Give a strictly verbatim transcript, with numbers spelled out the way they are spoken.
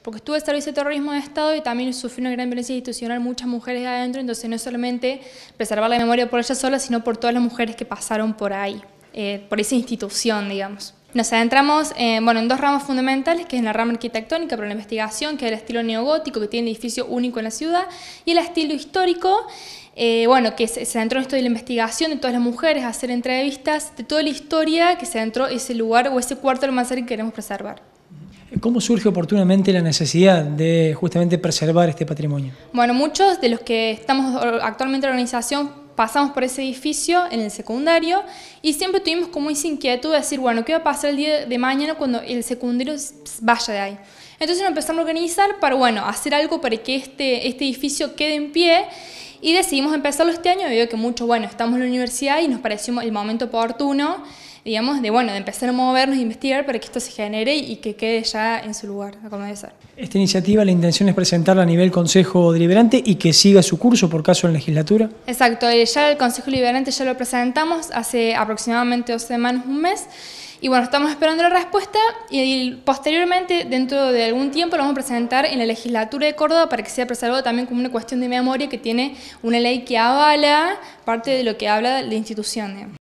porque estuvo el Servicio de Terrorismo de Estado y también sufrió una gran violencia institucional, muchas mujeres adentro, entonces no es solamente preservar la memoria por ella sola, sino por todas las mujeres que pasaron por ahí, eh, por esa institución, digamos. Nos adentramos eh, bueno, en dos ramas fundamentales, que es la rama arquitectónica para la investigación, que es el estilo neogótico, que tiene un edificio único en la ciudad, y el estilo histórico, eh, bueno, que se, se adentró en esto de la investigación de todas las mujeres, hacer entrevistas de toda la historia que se adentró ese lugar o ese cuarto almacén que queremos preservar. ¿Cómo surge oportunamente la necesidad de justamente preservar este patrimonio? Bueno, muchos de los que estamos actualmente en la organización pasamos por ese edificio en el secundario y siempre tuvimos como esa inquietud de decir, bueno, ¿qué va a pasar el día de mañana cuando el secundario vaya de ahí? Entonces nos empezamos a organizar para, bueno, hacer algo para que este, este edificio quede en pie y decidimos empezarlo este año debido a que mucho, bueno, estamos en la universidad y nos pareció el momento oportuno, digamos, de, bueno, de empezar a movernos e investigar para que esto se genere y que quede ya en su lugar, como debe ser. Esta iniciativa, la intención es presentarla a nivel Consejo Deliberante y que siga su curso por caso en legislatura. Exacto, ya el Consejo Deliberante ya lo presentamos hace aproximadamente dos semanas, un mes, y bueno, estamos esperando la respuesta y posteriormente, dentro de algún tiempo, lo vamos a presentar en la legislatura de Córdoba para que sea preservado también como una cuestión de memoria que tiene una ley que avala parte de lo que habla la institución.